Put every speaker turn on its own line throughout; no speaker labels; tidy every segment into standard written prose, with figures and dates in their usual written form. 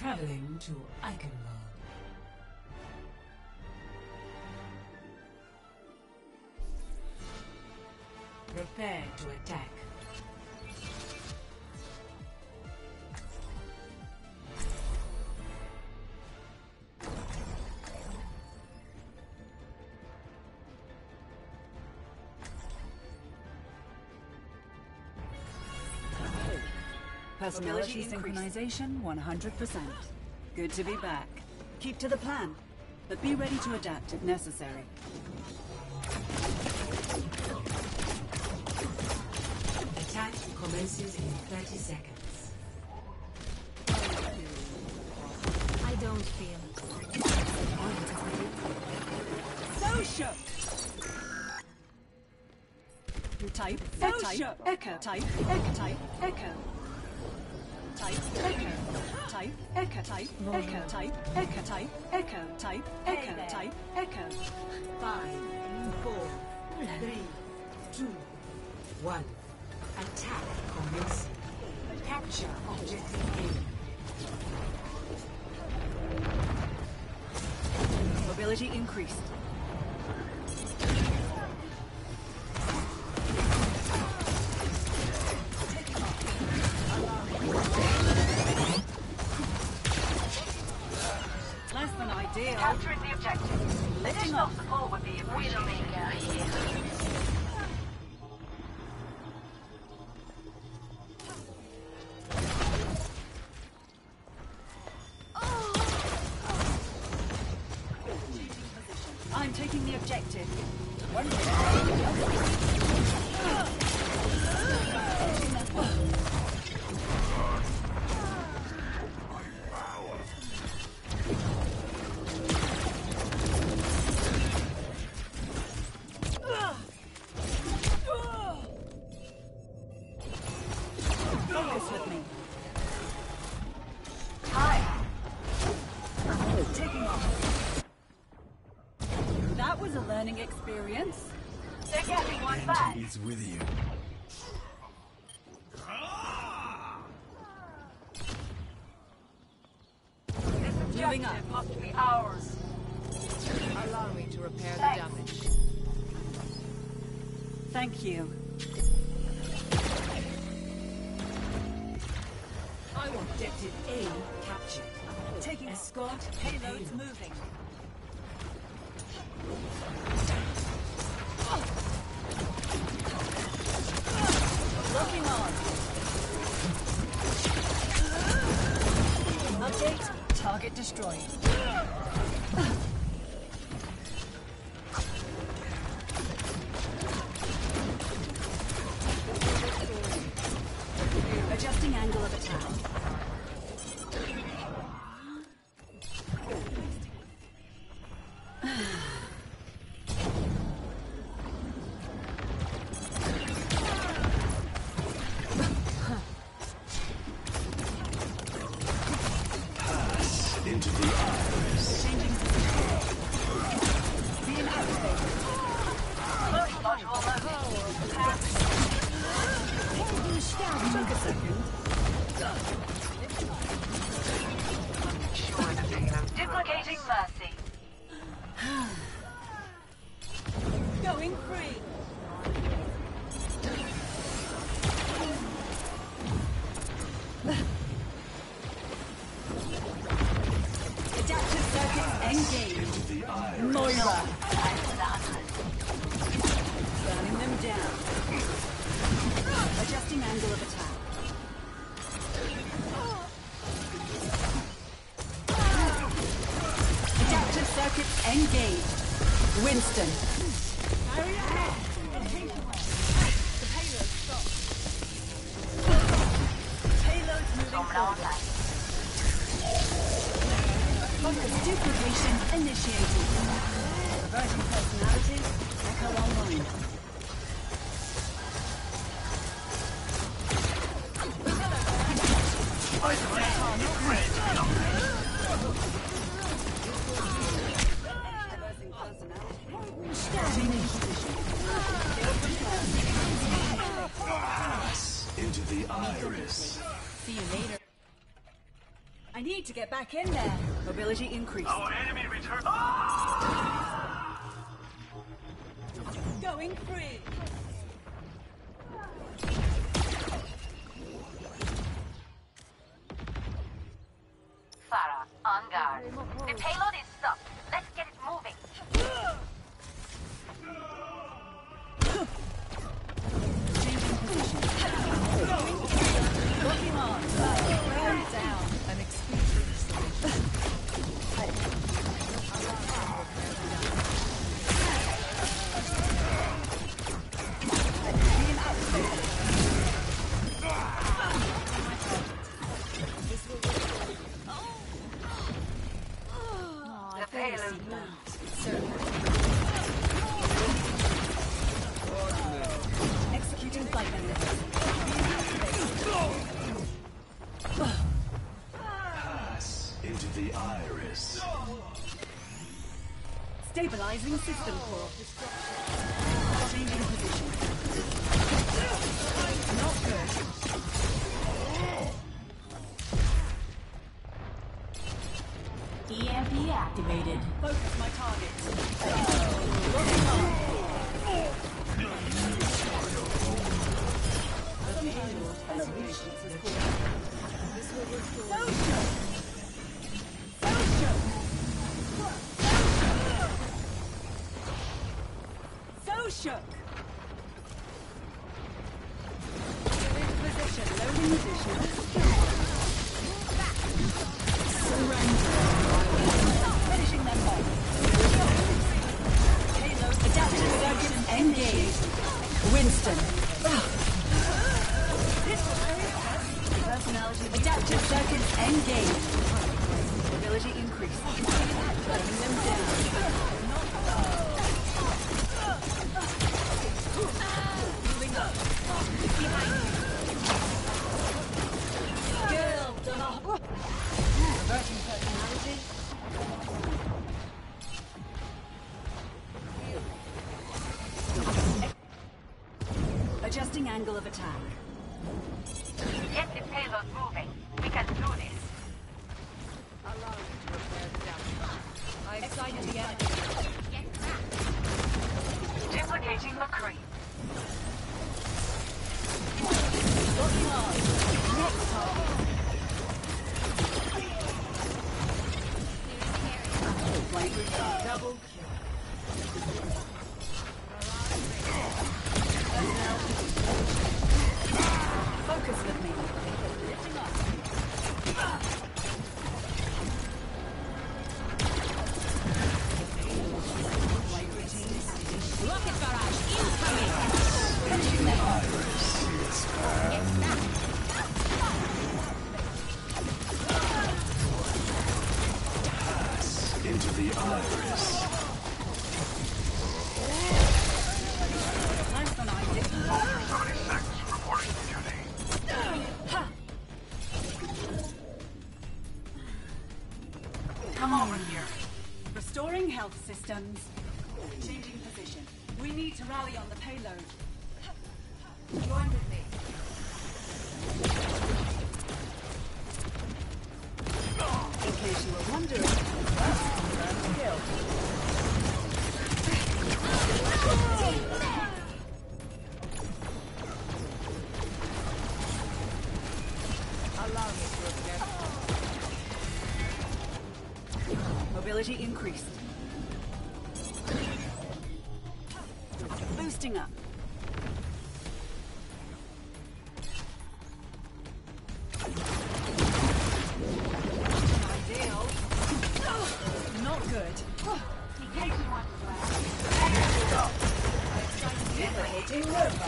Traveling to Eichenwald. Prepare to attack.
Personality synchronization 100%. Good to be back. Keep to the plan, but be ready to adapt if necessary.
Attack commences in 30 seconds.
I don't feel.
Social! Type, type, echo, type, echo, type, echo. Type, echo, type, echo, type, echo, type, echo, type, echo, type, echo, type, echo.
5, 4, 3, 2, 1. Attack commencing. Capture objective A.
Mobility increased. Less than ideal.
Capturing the objective. Additional support would be appreciated.
I'm taking the objective. Focus with me. Taking off. That was a learning experience.
They're getting one back.
He's with you.
This
Moving
objective
up.
must be ours.
Allow me to repair the
Thanks.
damage.
Thank you.
Objective A captured.
Taking
Escort
payloads moving. Looking on. Update. Target destroyed. Adjusting angle of attack.
Into the iris.
Changing position. Being activated.
Loading module
Took a second.
duplicating mercy.
Going free. Adaptive circuits engaged.
Into the iris.
Moira. Burning them down. Adjusting angle of attack. Adaptive circuits engaged. Winston. Payloads moving forward. Focus duplication initiated. Reverting personalities. Echo online.
Into the iris.
See you later.
I need to get back in there. Mobility increased.
Our enemy return.
Going free.
Farah, on guard. The payload is stuck. Let's get it moving.
Looking on. Well down.
An expedient solution.
The payload
Executing flight maneuver.
Pass into the iris.
Stabilizing system core. Changing position. Not good.
EMP activated.
Focus my target. Looking on. So shook. Position. Loading position. Finishing them off. Payload adaptive circuit engaged. Winston. Personality adaptive circuits engaged. Ability increased. Letting them down. Moving up. Behind you. Skilled enough. Reverting personality. Adjusting angle of attack.
get the payload moving. We can do this.
Allow me to repair the damage. I've sighted the enemy.
Duplicating McCree.
Looking on. Next target. Double kill. Focus with me. Lifting up.
Rocket barrage incoming!
Finishing them off.
Into the iris.
Nice one, Isaac.
76, reporting to duty.
Come over here. Restoring health systems. Changing position. We need to rally on the payload.
Join with me.
In case you were wondering, that's confirmed kill.
Allow me to repair.
Mobility increased. Boosting up. Ideal. Not good. Duplicating Nova.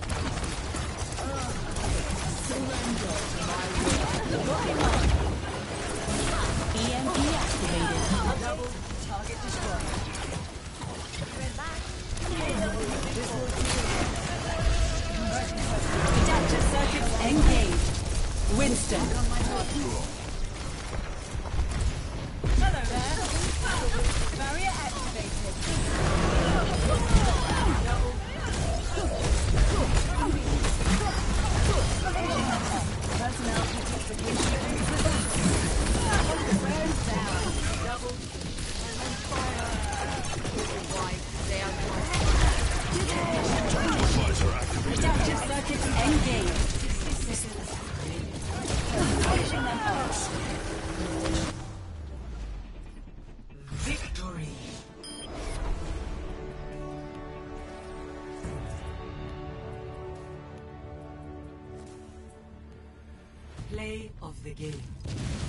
Surrender to my will.
Looking on.
EMP activated.
Double target destroyed.
This will
game. Finishing them off.
Victory. Play of the game.